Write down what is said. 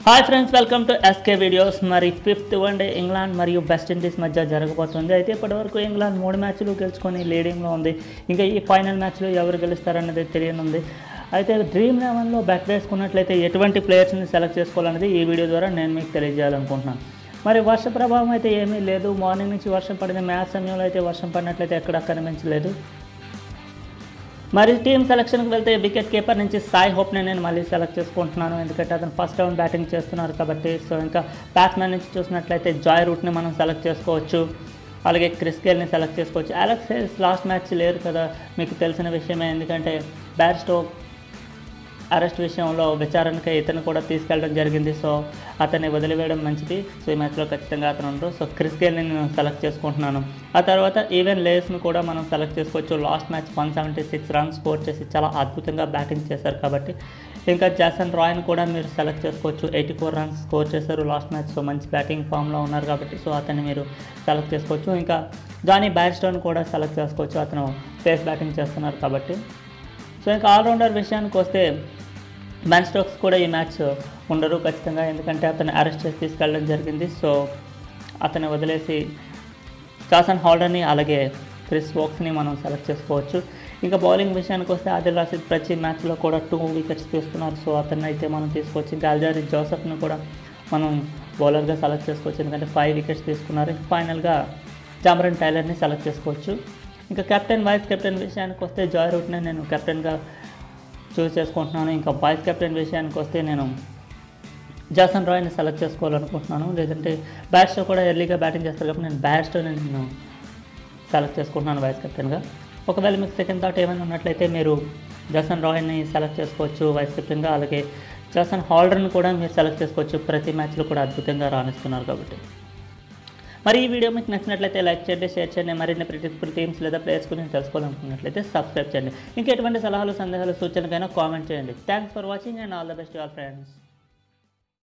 Hi friends, welcome to SK videos. మరి fifth one day England మరియు West Indies మధ్య జరగబోతుంది. అయితే ఇప్పటివరకు ఇంగ్లాండ్ 3 మ్యాచ్లు గెలుచుకొని లీడింగ్లో ఉంది. ఇంకా ఈ ఫైనల్ మ్యాచ్లో ఎవరు గెలుస్తారన్నది తెలియనుంది. అయితే డ్రీమ్ 11లో బెట్ వేసుకున్నట్లయితే ఎటువంటి ప్లేయర్స్ని సెలెక్ట్ చేసుకోవాలనేది ఈ వీడియో ద్వారా నేను మీకు తెలియజేయాలనుకుంటున్నాను. మరి వర్ష ప్రభావం అయితే ఏమీ లేదు. మార్నింగ్ నుంచి వర్షం పడింది. మ్యాచ్ సమయంలో అయితే వర్షం పడినట్లయితే ఎక్కడా కనిపించలేదు. మరి టీమ్ సెలక్షన్కి వెళ్తే వికెట్ కీపర్ నుంచి సాయి హోప్ని నేను మళ్ళీ సెలెక్ట్ చేసుకుంటున్నాను. ఎందుకంటే అతను ఫస్ట్ రౌండ్ బ్యాటింగ్ చేస్తున్నారు కాబట్టి. సో ఇంకా బ్యాట్స్మెన్ నుంచి చూసినట్లయితే జాయ్ రూట్ని మనం సెలెక్ట్ చేసుకోవచ్చు. అలాగే క్రిస్ గేల్ని సెలెక్ట్ చేసుకోవచ్చు. అలెక్స్ హేల్స్ లాస్ట్ మ్యాచ్ లేరు కదా, మీకు తెలిసిన విషయమే. ఎందుకంటే బ్యారిస్టో అరెస్ట్ విషయంలో విచారణకి ఇతను కూడా తీసుకెళ్ళడం జరిగింది. సో అతన్ని వదిలివేయడం మంచిది. సో ఈ మ్యాచ్లో ఖచ్చితంగా అతను ఉండరు. సో క్రిస్ గేల్ని నేను సెలెక్ట్ చేసుకుంటున్నాను. ఆ తర్వాత ఈవెన్ లేయర్స్ని కూడా మనం సెలెక్ట్ చేసుకోవచ్చు. లాస్ట్ మ్యాచ్ 176 రన్స్ స్కోర్ చేసి చాలా అద్భుతంగా బ్యాటింగ్ చేశారు కాబట్టి. ఇంకా జాసన్ రాయ్ని కూడా మీరు సెలెక్ట్ చేసుకోవచ్చు. 84 రన్స్ స్కోర్ చేశారు లాస్ట్ మ్యాచ్. సో మంచి బ్యాటింగ్ ఫామ్లో ఉన్నారు కాబట్టి సో అతన్ని మీరు సెలెక్ట్ చేసుకోవచ్చు. ఇంకా జానీ బ్యారిస్టోని కూడా సెలెక్ట్ చేసుకోవచ్చు. అతను పేస్ బ్యాటింగ్ చేస్తున్నారు కాబట్టి. సో ఇంకా ఆల్రౌండర్ విషయానికి వస్తే బెన్ స్టోక్స్ కూడా ఈ మ్యాచ్ ఉండరు ఖచ్చితంగా, ఎందుకంటే అతను అరెస్ట్ చేసి తీసుకెళ్ళడం జరిగింది. సో అతన్ని వదిలేసి జాసన్ హోల్డర్ని అలాగే క్రిస్ వోక్స్ని మనం సెలెక్ట్ చేసుకోవచ్చు. ఇంకా బౌలింగ్ విషయానికి వస్తే ఆదిల్ రషీద్ ప్రతి మ్యాచ్లో కూడా 2 వికెట్స్ తీసుకున్నారు. సో అతన్ని అయితే మనం తీసుకోవచ్చు. ఇంకా అల్జారీ జోసెఫ్ని కూడా మనం బౌలర్గా సెలెక్ట్ చేసుకోవచ్చు, ఎందుకంటే 5 వికెట్స్ తీసుకున్నారు. ఇంకా ఫైనల్గా జామరన్ టైలర్ని సెలెక్ట్ చేసుకోవచ్చు. ఇంకా కెప్టెన్ వైస్ కెప్టెన్ విషయానికి వస్తే జాయ్ రూట్ని నేను కెప్టెన్గా చూస్ చేసుకుంటున్నాను. ఇంకా వైస్ కెప్టెన్ విషయానికి వస్తే నేను జాసన్ రాయ్ని సెలెక్ట్ చేసుకోవాలనుకుంటున్నాను. లేదంటే బ్యారిస్టో కూడా ఎర్లీగా బ్యాటింగ్ చేస్తారు కాబట్టి నేను బ్యారిస్టోని నేను సెలెక్ట్ చేసుకుంటున్నాను వైస్ కెప్టెన్గా. ఒకవేళ మీకు సెకండ్ థాట్ ఏమైనా ఉన్నట్లయితే మీరు జాసన్ రాయ్ని సెలెక్ట్ చేసుకోవచ్చు వైస్ కెప్టెన్గా. అలాగే జాసన్ హోల్డర్ని కూడా మీరు సెలెక్ట్ చేసుకోవచ్చు. ప్రతి మ్యాచ్లో కూడా అద్భుతంగా రాణిస్తున్నారు కాబట్టి. మరి ఈ వీడియో మీకు నచ్చినట్లయితే లైక్ చేయండి, షేర్ చేయండి. మరిన్ని ప్రిటిక్టబుల్ టీమ్స్ లేదా ప్లేయర్స్ గురించి తెలుసుకోవాలనుకున్నట్లయితే సబ్స్క్రైబ్ చేయండి. ఇంకా ఎటువంటి సలహాలు, సందేహాలు, సూచనలకైనా కామెంట్ చేయండి. Thanks for watching and all the best your friends.